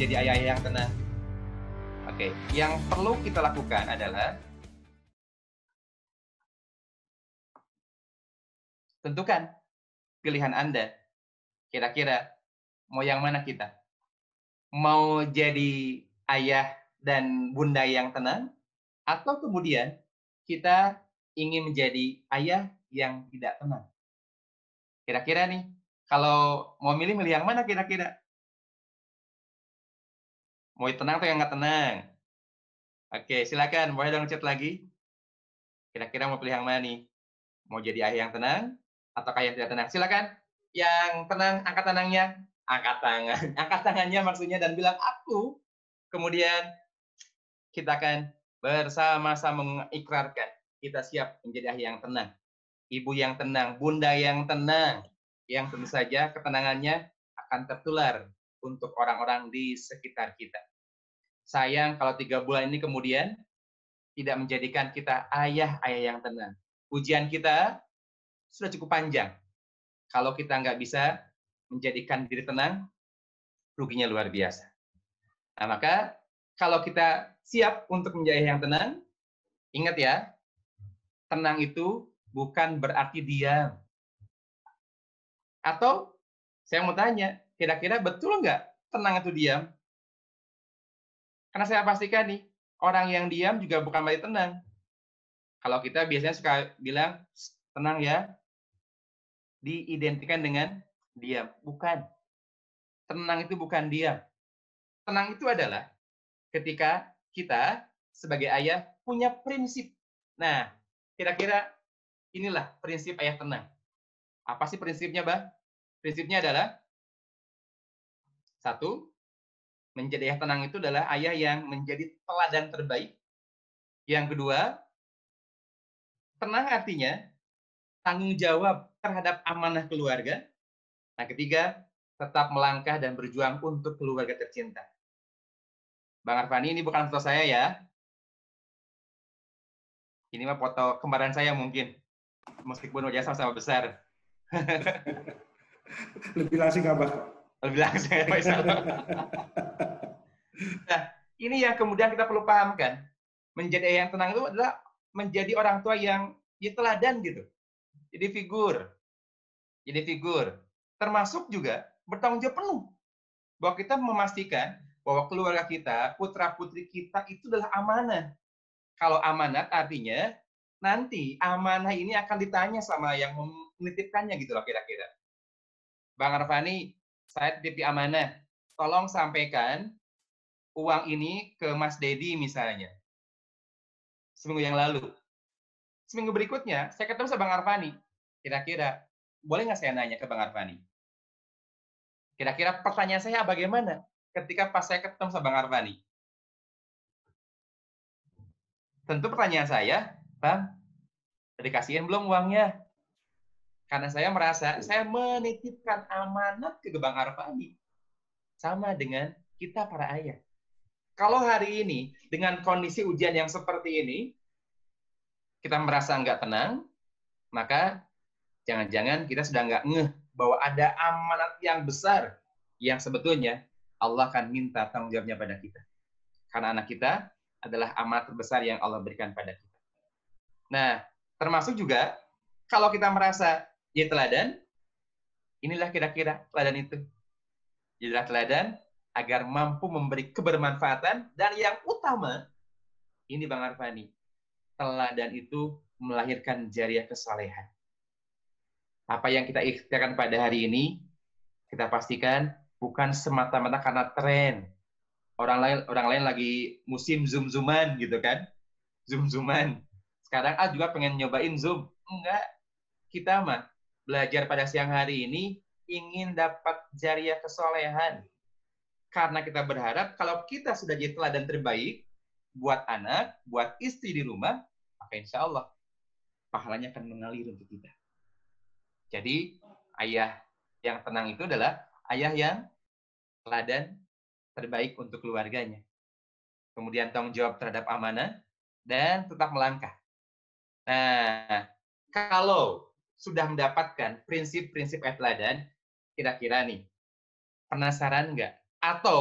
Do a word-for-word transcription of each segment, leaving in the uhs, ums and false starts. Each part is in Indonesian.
menjadi ayah yang tenang? Oke, yang perlu kita lakukan adalah tentukan pilihan Anda. Kira-kira mau yang mana kita? Mau jadi ayah dan bunda yang tenang? Atau kemudian kita ingin menjadi ayah yang tidak tenang? Kira-kira nih, kalau mau milih, milih yang mana kira-kira? Mau tenang atau yang nggak tenang? Oke, silakan. Boleh dong chat lagi. Kira-kira mau pilih yang mana nih? Mau jadi ayah yang tenang atau yang tidak tenang? Silakan. Yang tenang, angkat tangannya. Angkat tangan. Angkat tangannya maksudnya dan bilang aku. Kemudian kita akan bersama-sama mengikrarkan. Kita siap menjadi ayah yang tenang. Ibu yang tenang, bunda yang tenang. Yang tentu saja ketenangannya akan tertular untuk orang-orang di sekitar kita. Sayang kalau tiga bulan ini kemudian tidak menjadikan kita ayah-ayah yang tenang. Ujian kita sudah cukup panjang. Kalau kita nggak bisa menjadikan diri tenang, ruginya luar biasa. Nah, maka kalau kita siap untuk menjadi ayah yang tenang, ingat ya, tenang itu bukan berarti diam. Atau saya mau tanya, kira-kira betul nggak tenang itu diam? Karena saya pastikan nih, orang yang diam juga bukan berarti tenang. Kalau kita biasanya suka bilang, tenang ya, diidentikan dengan diam. Bukan. Tenang itu bukan diam. Tenang itu adalah ketika kita sebagai ayah punya prinsip. Nah, kira-kira inilah prinsip ayah tenang. Apa sih prinsipnya, Bang? Prinsipnya adalah, satu, menjadi ayah tenang itu adalah ayah yang menjadi teladan terbaik. Yang kedua, tenang artinya tanggung jawab terhadap amanah keluarga. Nah, ketiga, tetap melangkah dan berjuang untuk keluarga tercinta. Bang Arfani, ini bukan foto saya ya. Ini mah foto kembaran saya mungkin. Meskipun wajah sama-sama besar. Lebih langsing Abah kok. Lebih langsing ya, Pak. Nah, ini yang kemudian kita perlu pahamkan. Menjadi ayah yang tenang itu adalah menjadi orang tua yang ya teladan gitu. Jadi figur. Jadi figur. Termasuk juga bertanggung jawab penuh. Bahwa kita memastikan bahwa keluarga kita, putra-putri kita itu adalah amanah. Kalau amanat artinya nanti amanah ini akan ditanya sama yang menitipkannya gitu loh kira-kira. Bang Arfani, saya titip amanah. Tolong sampaikan uang ini ke Mas Dedi misalnya. Seminggu yang lalu. Seminggu berikutnya, saya ketemu sama Bang Arfani. Kira-kira, boleh nggak saya nanya ke Bang Arfani? Kira-kira pertanyaan saya bagaimana ketika pas saya ketemu sama Bang Arfani? Tentu pertanyaan saya, Bang, udah dikasihin belum uangnya? Karena saya merasa saya menitipkan amanat ke Bang Arfani. Sama dengan kita para ayah. Kalau hari ini, dengan kondisi ujian yang seperti ini, kita merasa nggak tenang, maka jangan-jangan kita sudah nggak ngeh bahwa ada amanat yang besar yang sebetulnya Allah akan minta tanggung jawabnya pada kita. Karena anak kita adalah amanat terbesar yang Allah berikan pada kita. Nah, termasuk juga kalau kita merasa dia teladan, inilah kira-kira teladan itu. Jadilah teladan agar mampu memberi kebermanfaatan dan yang utama, ini Bang Arfani, teladan itu melahirkan jariah kesalehan. Apa yang kita ikhtiarkan pada hari ini, kita pastikan bukan semata-mata karena tren. Orang lain orang lain lagi musim zoom-zooman gitu kan. Zoom-zooman. Sekarang ah juga pengen nyobain Zoom. Enggak. Kita mah belajar pada siang hari ini ingin dapat jariah kesolehan. Karena kita berharap kalau kita sudah jadi teladan terbaik buat anak, buat istri di rumah, maka insya Allah pahalanya akan mengalir untuk kita. Jadi ayah yang tenang itu adalah ayah yang teladan terbaik untuk keluarganya. Kemudian tanggung jawab terhadap amanah dan tetap melangkah. Nah, kalau sudah mendapatkan prinsip-prinsip ayah teladan, kira-kira nih, penasaran nggak? Atau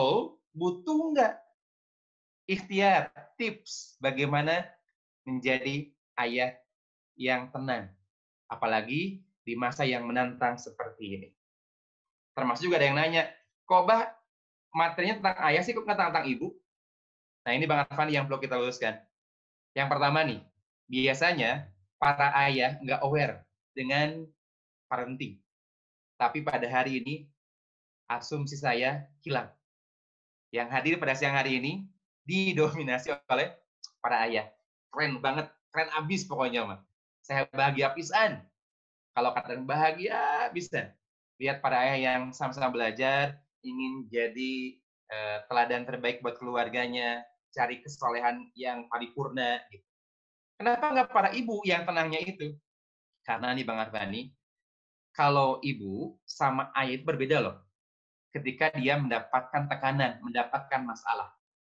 butuh nggak ikhtiar, tips bagaimana menjadi ayah yang tenang. Apalagi di masa yang menantang seperti ini. Termasuk juga ada yang nanya, kok Bah materinya tentang ayah sih, kok nggak tentang ibu? Nah ini Bang Arfan yang perlu kita luruskan. Yang pertama nih, biasanya para ayah nggak aware dengan parenting. Tapi pada hari ini, asumsi saya hilang. Yang hadir pada siang hari ini didominasi oleh para ayah. Keren banget, keren abis pokoknya mah. Saya bahagia pisan. Kalau katakan bahagia bisa. Lihat para ayah yang sama-sama belajar, ingin jadi uh, teladan terbaik buat keluarganya, cari kesolehan yang paripurna. Gitu. Kenapa nggak para ibu yang tenangnya itu? Karena nih Bang Arfani, kalau ibu sama ayah itu berbeda loh. Ketika dia mendapatkan tekanan, mendapatkan masalah.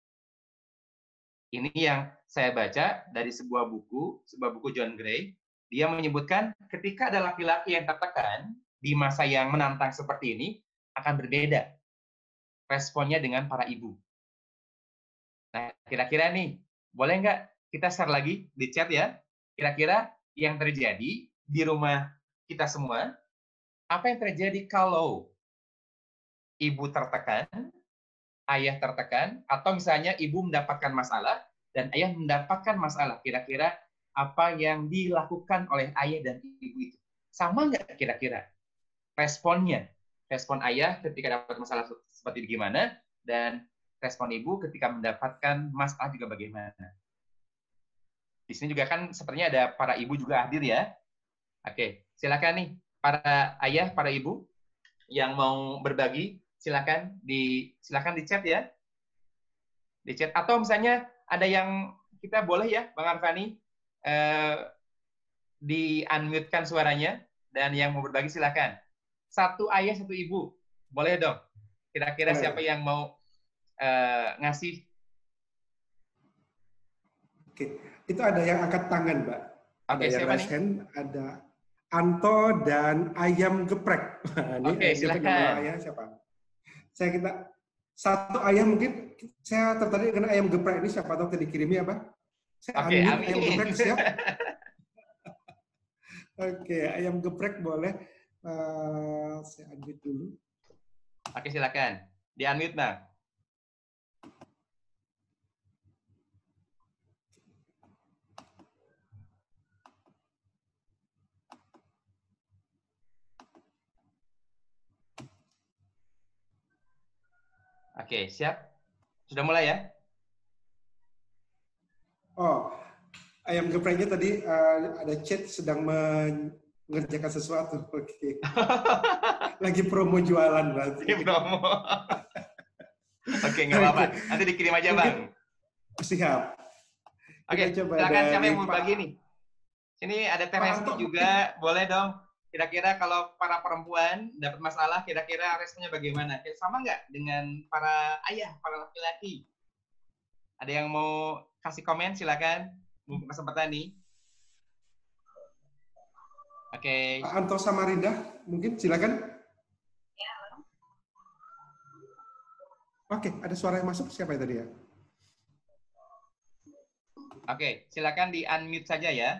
Ini yang saya baca dari sebuah buku, sebuah buku John Gray. Dia menyebutkan ketika ada laki-laki yang tertekan di masa yang menantang seperti ini, akan berbeda responnya dengan para ibu. Nah, kira-kira nih, boleh nggak kita share lagi di chat ya? Kira-kira yang terjadi di rumah kita semua, apa yang terjadi kalau ibu tertekan, ayah tertekan, atau misalnya ibu mendapatkan masalah, dan ayah mendapatkan masalah. Kira-kira apa yang dilakukan oleh ayah dan ibu itu? Sama nggak kira-kira responnya? Respon ayah ketika dapat masalah seperti gimana, dan respon ibu ketika mendapatkan masalah juga bagaimana? Di sini juga kan sepertinya ada para ibu juga hadir ya. Oke, silakan nih para ayah, para ibu yang mau berbagi, silakan di silakan di chat ya. Di chat atau misalnya ada yang kita boleh ya Bang Arfani eh, di unmute-kan suaranya dan yang mau berbagi silakan. Satu ayah, satu ibu. Boleh dong. Kira-kira siapa yang mau eh, ngasih? Oke, itu ada yang angkat tangan, Mbak. Ada Oke, yang raise hand, ada Anto dan Ayam Geprek. Ini Oke, silakan. Nama ayah siapa? Saya kita satu ayam mungkin saya tertarik dengan ayam geprek ini, siapa tahu dikirimi apa? Saya Oke, amin, amin. ayam geprek siap. Oke, ayam geprek boleh. Uh, saya unmute dulu. Oke, silakan. Di unmute, Bang. Oke, siap? Sudah mulai ya? Oh, ayam gepreknya tadi uh, ada chat sedang mengerjakan sesuatu. Oke. Okay. Lagi promo jualan berarti. Lagi promo. Oke, nggak apa-apa. Okay. Nanti dikirim aja, Bang. Siap. Oke, okay, silakan siapa yang mau berbagi nih? Sini ada Teresti juga, boleh dong. Kira-kira kalau para perempuan dapat masalah, kira-kira responnya bagaimana? Sama nggak dengan para ayah, para laki-laki? Ada yang mau kasih komen, silakan. Mumpung kesempatan nih. Oke. Okay. Anto Samarinda, mungkin silakan. Oke, okay, ada suara yang masuk. Siapa yang tadi ya? Oke, okay, silakan di unmute saja ya.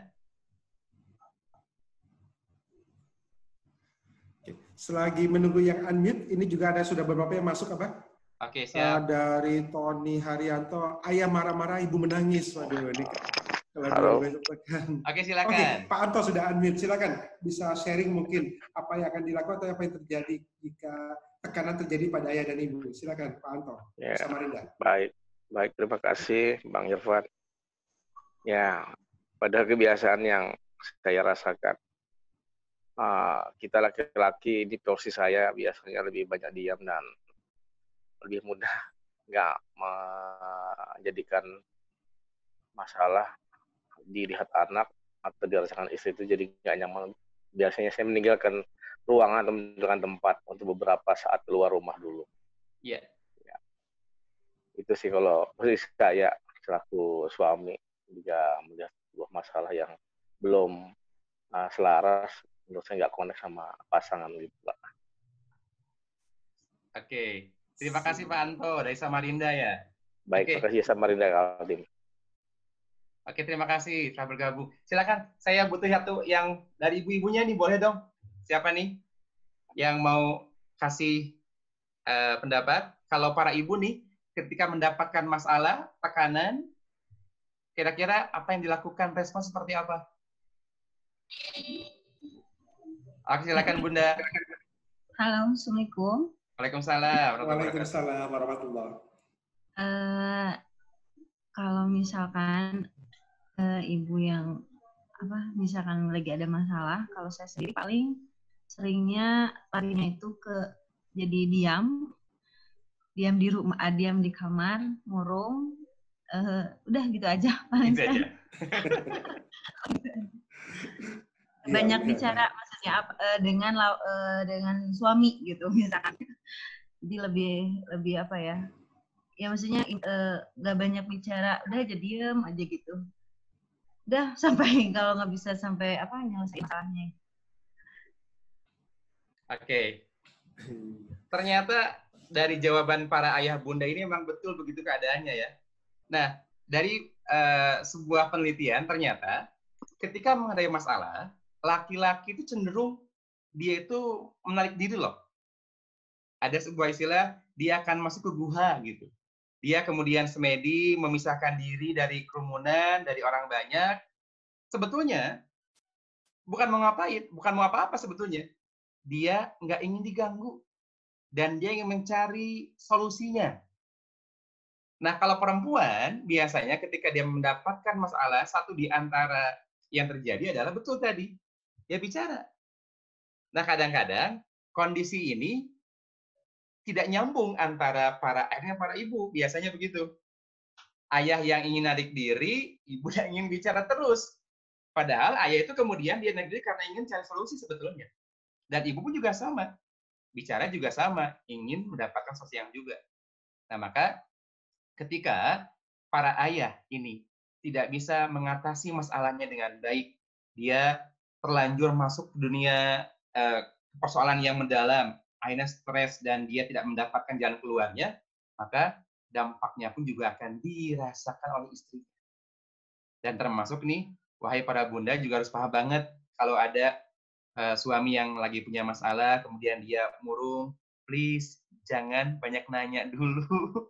Selagi menunggu yang unmute, ini juga ada sudah beberapa yang masuk apa? Oke, siap. Uh, dari Tony Haryanto, ayah marah-marah, ibu menangis. Waduh, ini kalau Halo. Oke, silakan. Oke, Pak Anto sudah unmute, silakan. Bisa sharing mungkin apa yang akan dilakukan atau apa yang terjadi jika tekanan terjadi pada ayah dan ibu. Silakan, Pak Anto. Ya, Samarinda. baik, baik. Terima kasih, Bang Irfan. Ya, pada kebiasaan yang saya rasakan, uh, kita laki-laki di posisi saya biasanya lebih banyak diam dan lebih mudah nggak menjadikan masalah dilihat anak atau dirasakan istri itu jadi nggak nyaman. Biasanya saya meninggalkan ruangan atau meninggalkan tempat untuk beberapa saat keluar rumah dulu. Iya. Yeah. Ya. Itu sih kalau posisi saya selaku suami jika melihat sebuah masalah yang belum uh, selaras, menurut saya nggak connect sama pasangan gitu, Pak. Oke, Terima kasih Pak Anto dari Samarinda ya. Baik, Oke. makasih Samarinda Kak Aldim. Oke, terima kasih telah bergabung. Silakan, saya butuh satu yang dari ibu-ibunya nih, boleh dong? Siapa nih yang mau kasih uh, pendapat? Kalau para ibu nih, ketika mendapatkan masalah, tekanan, kira-kira apa yang dilakukan, respon seperti apa? Oke, silakan Bunda. Halo, Assalamualaikum. Waalaikumsalam. Waalaikumsalam warahmatullahi wabarakatuh. Uh, kalau misalkan uh, ibu yang apa, misalkan lagi ada masalah, kalau saya sendiri paling seringnya larinya itu ke jadi diam, diam di rumah, diam di kamar, murung, uh, udah gitu aja paling gitu aja. Banyak ya, bicara ya. Maksudnya apa, uh, dengan uh, dengan suami gitu misalkan. Jadi lebih lebih apa ya? Ya maksudnya nggak uh, banyak bicara, udah aja diem aja gitu. Udah sampai kalau nggak bisa sampai apa nyelesain masalahnya. Oke. Okay. Ternyata dari jawaban para ayah bunda ini memang betul begitu keadaannya ya. Nah, dari uh, sebuah penelitian ternyata ketika menghadapi masalah, laki-laki itu cenderung dia itu menarik diri loh. Ada sebuah istilah, dia akan masuk ke guha gitu. Dia kemudian semedi, memisahkan diri dari kerumunan, dari orang banyak. Sebetulnya, bukan mau ngapain, bukan mau apa-apa sebetulnya. Dia nggak ingin diganggu. Dan dia ingin mencari solusinya. Nah, kalau perempuan, biasanya ketika dia mendapatkan masalah, satu di antara yang terjadi adalah betul tadi, dia bicara. Nah, kadang-kadang kondisi ini tidak nyambung antara para ayah dan para ibu. Biasanya begitu. Ayah yang ingin narik diri, ibu yang ingin bicara terus. Padahal ayah itu kemudian dia narik diri karena ingin cari solusi sebetulnya. Dan ibu pun juga sama. Bicara juga sama, ingin mendapatkan solusi yang juga. Nah, maka ketika para ayah ini tidak bisa mengatasi masalahnya dengan baik, dia terlanjur masuk ke dunia eh, persoalan yang mendalam, akhirnya stres dan dia tidak mendapatkan jalan keluarnya, maka dampaknya pun juga akan dirasakan oleh istri. Dan termasuk nih, wahai para bunda juga harus paham banget kalau ada uh, suami yang lagi punya masalah, kemudian dia murung, please jangan banyak nanya dulu.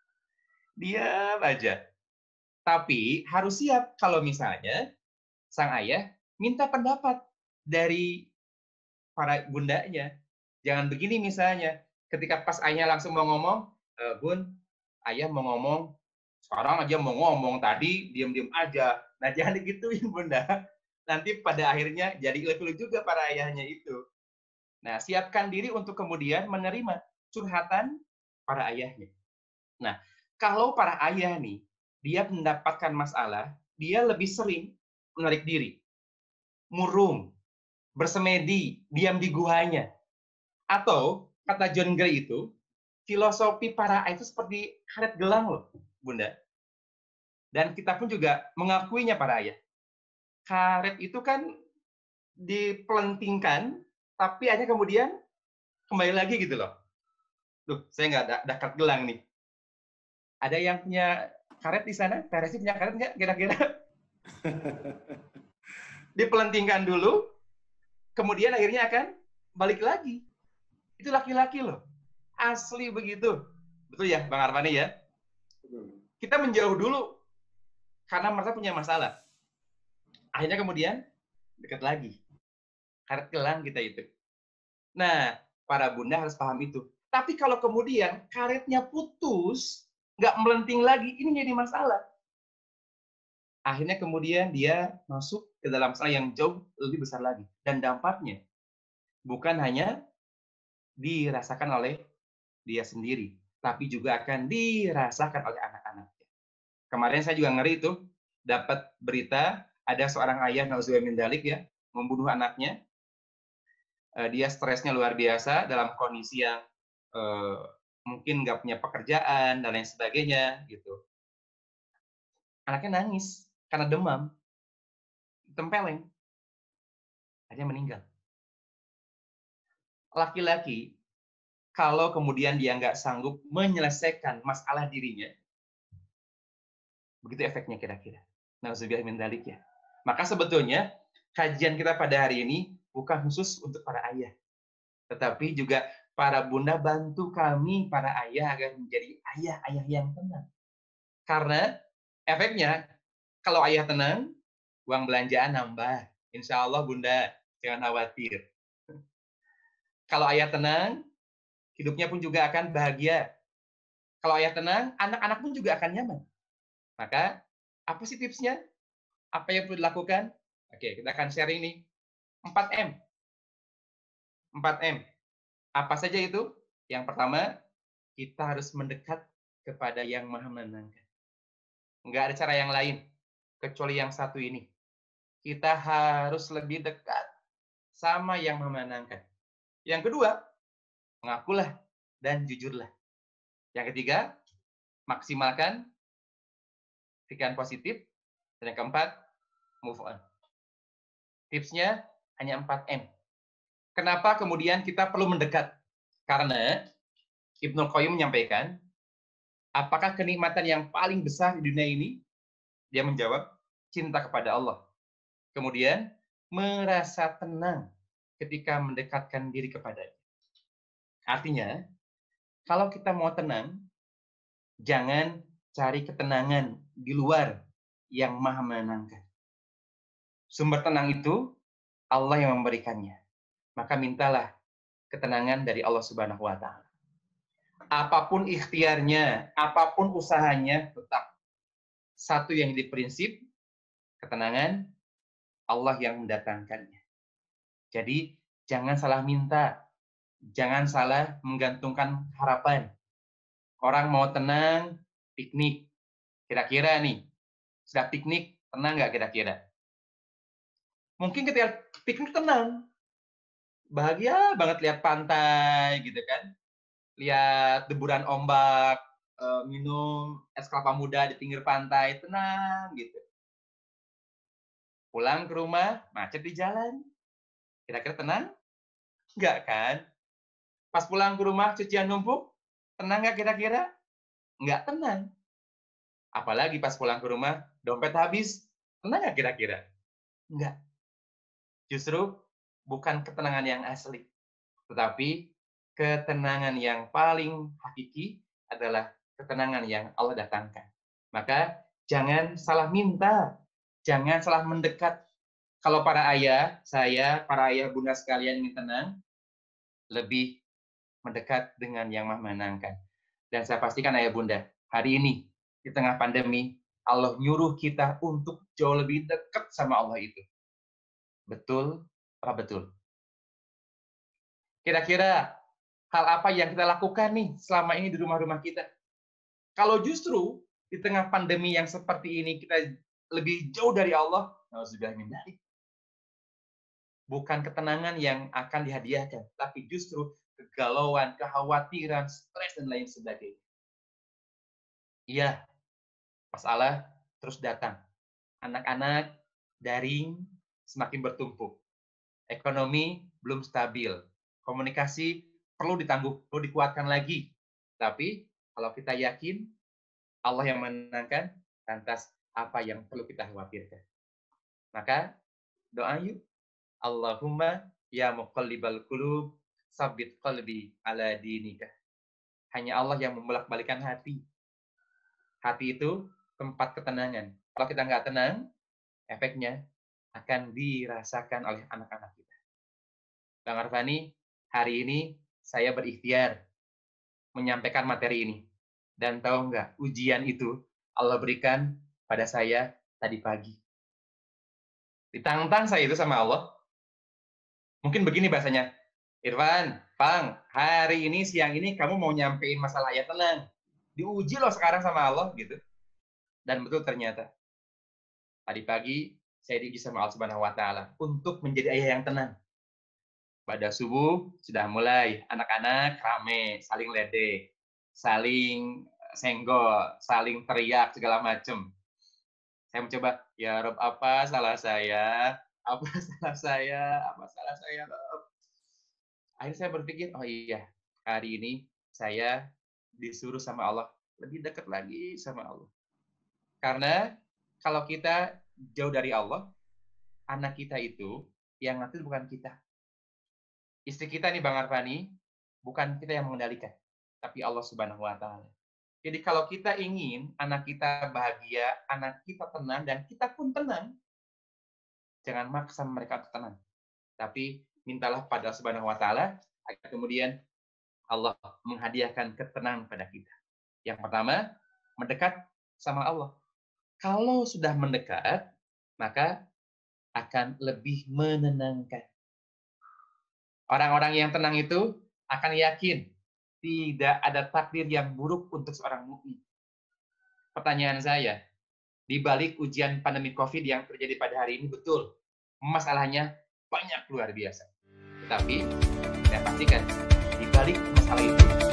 Diam aja. Tapi harus siap kalau misalnya sang ayah minta pendapat dari para bundanya. Jangan begini misalnya, ketika pas ayahnya langsung mau ngomong, e, Bun, ayah mau ngomong, sekarang aja mau ngomong, tadi diam-diam aja. Nah, jangan digituin bunda. Nanti pada akhirnya jadi ilfil juga para ayahnya itu. Nah, siapkan diri untuk kemudian menerima curhatan para ayahnya. Nah, kalau para ayah nih, dia mendapatkan masalah, dia lebih sering menarik diri, murung, bersemedi, diam di guanya. Atau, kata John Gray itu, filosofi para ayah itu seperti karet gelang loh, Bunda. Dan kita pun juga mengakuinya para ayah. Karet itu kan dipelentingkan, tapi akhirnya kemudian kembali lagi gitu loh. Duh, saya nggak ada, ada karet gelang nih. Ada yang punya karet di sana? Teresi punya karet nggak kira-kira? Dipelentingkan dulu, kemudian akhirnya akan balik lagi. Itu laki-laki loh. Asli begitu. Betul ya, Bang Arfani ya? Kita menjauh dulu karena mereka punya masalah. Akhirnya kemudian dekat lagi. Karet gelang kita itu. Nah, para bunda harus paham itu. Tapi kalau kemudian karetnya putus, nggak melenting lagi, ini jadi masalah. Akhirnya kemudian dia masuk ke dalam masalah yang jauh lebih besar lagi. Dan dampaknya bukan hanya dirasakan oleh dia sendiri, tapi juga akan dirasakan oleh anak-anaknya. Kemarin saya juga ngeri itu, dapat berita ada seorang ayah, nauzubillah min dzalik ya, membunuh anaknya. Dia stresnya luar biasa dalam kondisi yang uh, mungkin nggak punya pekerjaan dan lain sebagainya gitu. Anaknya nangis karena demam, tempeleng, akhirnya meninggal. Laki-laki kalau kemudian dia nggak sanggup menyelesaikan masalah dirinya, begitu efeknya kira-kira. Nauzubillah min dzalik ya. Maka sebetulnya kajian kita pada hari ini bukan khusus untuk para ayah, tetapi juga para bunda, bantu kami para ayah agar menjadi ayah-ayah yang tenang. Karena efeknya kalau ayah tenang, uang belanjaan nambah. Insya Allah bunda, jangan khawatir. Kalau ayah tenang, hidupnya pun juga akan bahagia. Kalau ayah tenang, anak-anak pun juga akan nyaman. Maka, apa sih tipsnya? Apa yang perlu dilakukan? Oke, kita akan share ini. empat M. empat M. Apa saja itu? Yang pertama, kita harus mendekat kepada yang maha menenangkan. Nggak ada cara yang lain, kecuali yang satu ini. Kita harus lebih dekat sama yang maha menenangkan. Yang kedua, mengakulah dan jujurlah. Yang ketiga, maksimalkan pikiran positif. Dan yang keempat, move on. Tipsnya hanya empat M. Kenapa kemudian kita perlu mendekat? Karena Ibnu Qayyim menyampaikan, apakah kenikmatan yang paling besar di dunia ini? Dia menjawab, cinta kepada Allah. Kemudian, merasa tenang ketika mendekatkan diri kepadanya. Artinya, kalau kita mau tenang, jangan cari ketenangan di luar yang maha menenangkan. Sumber tenang itu Allah yang memberikannya. Maka mintalah ketenangan dari Allah Subhanahu wa taala. Apapun ikhtiarnya, apapun usahanya, tetap satu yang jadi prinsip, ketenangan Allah yang mendatangkannya. Jadi jangan salah minta, jangan salah menggantungkan harapan. Orang mau tenang, piknik. Kira-kira nih, sudah piknik, tenang nggak kira-kira? Mungkin ketika piknik tenang, bahagia banget lihat pantai gitu kan, lihat deburan ombak, minum es kelapa muda di pinggir pantai, tenang gitu. Pulang ke rumah, macet di jalan, kira-kira tenang? Enggak kan? Pas pulang ke rumah, cucian numpuk, tenang nggak kira-kira? Enggak tenang. Apalagi pas pulang ke rumah, dompet habis, tenang nggak kira-kira? Enggak. Justru bukan ketenangan yang asli, tetapi ketenangan yang paling hakiki adalah ketenangan yang Allah datangkan. Maka jangan salah minta, jangan salah mendekat. Kalau para ayah, saya, para ayah bunda sekalian ingin tenang, lebih mendekat dengan yang maha menenangkan. Dan saya pastikan ayah bunda, hari ini, di tengah pandemi, Allah nyuruh kita untuk jauh lebih dekat sama Allah itu. Betul apa betul? Kira-kira hal apa yang kita lakukan nih selama ini di rumah-rumah kita? Kalau justru di tengah pandemi yang seperti ini kita lebih jauh dari Allah, nauzubillah min dzalik. Bukan ketenangan yang akan dihadiahkan, tapi justru kegalauan, kekhawatiran, stres dan lain sebagainya. Iya, masalah terus datang. Anak-anak daring semakin bertumpuk. Ekonomi belum stabil. Komunikasi perlu ditangguh, perlu dikuatkan lagi. Tapi kalau kita yakin Allah yang menenangkan, lantas apa yang perlu kita khawatirkan? Maka doa yuk. Allahumma ya muqallibal qulub, sabbit qalbi ala dinika. Hanya Allah yang membolak-balikan hati. Hati itu tempat ketenangan. Kalau kita nggak tenang, efeknya akan dirasakan oleh anak-anak kita. Bang Arfani, hari ini saya berikhtiar menyampaikan materi ini. Dan tahu nggak, ujian itu Allah berikan pada saya tadi pagi. Ditantang saya itu sama Allah. Mungkin begini bahasanya, Irfan, Pang, hari ini, siang ini kamu mau nyampein masalah ya tenang. Diuji loh sekarang sama Allah gitu. Dan betul ternyata. Tadi pagi saya diuji sama Allah Subhanahu wa taala untuk menjadi ayah yang tenang. Pada subuh sudah mulai anak-anak rame, saling ledek, saling senggol, saling teriak segala macam. Saya mencoba, ya Rob, apa salah saya? Apa salah saya? Apa salah saya, Rob? Akhirnya saya berpikir, oh iya, hari ini saya disuruh sama Allah lebih dekat lagi sama Allah. Karena kalau kita jauh dari Allah, anak kita itu yang ngatur bukan kita. Istri kita nih Bang Arfani, bukan kita yang mengendalikan, tapi Allah Subhanahu wa taala. Jadi kalau kita ingin anak kita bahagia, anak kita tenang dan kita pun tenang, jangan maksa mereka untuk tenang. Tapi mintalah pada Allah Subhanahu wa taala agar kemudian Allah menghadiahkan ketenangan pada kita. Yang pertama, mendekat sama Allah. Kalau sudah mendekat, maka akan lebih menenangkan. Orang-orang yang tenang itu akan yakin tidak ada takdir yang buruk untuk seorang mukmin. Pertanyaan saya, di balik ujian pandemi COVID yang terjadi pada hari ini, betul, masalahnya banyak luar biasa. Tetapi, saya pastikan, di balik masalah itu,